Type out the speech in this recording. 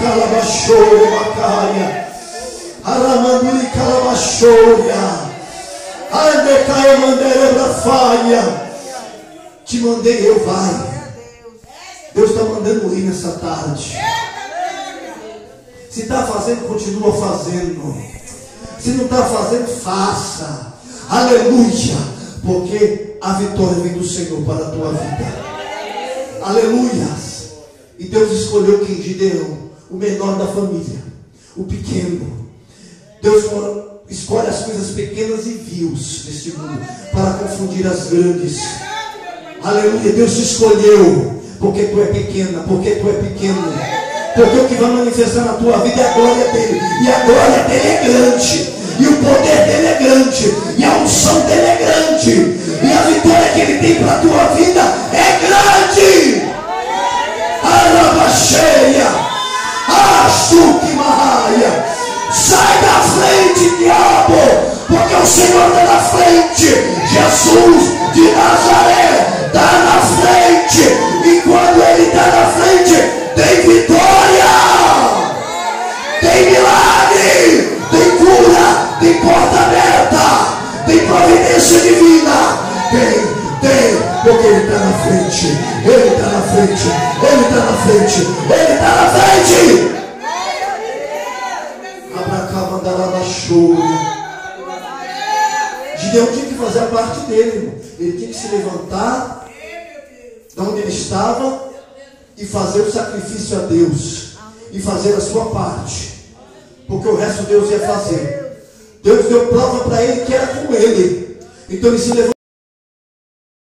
calabachore macaia. Aramanduri calabachoria. Ande caia mandere brafaia. Te mandei eu, vai. Deus está mandando ir nessa tarde. Se está fazendo, continua fazendo. Se não está fazendo, faça. Aleluia. Porque a vitória vem do Senhor para a tua vida. Aleluias. E Deus escolheu quem? Gideão, o menor da família, o pequeno. Deus escolhe as coisas pequenas e vios deste mundo para confundir as grandes. Aleluia. Deus te escolheu porque tu é pequena, porque tu é pequeno. Porque o que vai manifestar na tua vida é a glória dele. E a glória dele é grande. E o poder dele é grande. E a unção dele é grande. E a vitória que ele tem para a tua vida é grande. Arabacheia. Açuque Mahaia. Sai da frente, diabo. Porque o Senhor está na frente. Jesus de Nazaré está na frente. E quando ele está na frente, tem vitória, tem milagre, tem cura, tem porta aberta, tem providência divina. Tem, porque ele está na frente, ele está na frente, ele está na frente, ele está na frente. Abracabandarabachoura. Gideão tinha que fazer a parte dele, irmão. Ele tinha que se levantar de onde ele estava e fazer o sacrifício a Deus e fazer a sua parte, porque o resto Deus ia fazer. Deus deu prova para ele que era com ele, então ele se levantou.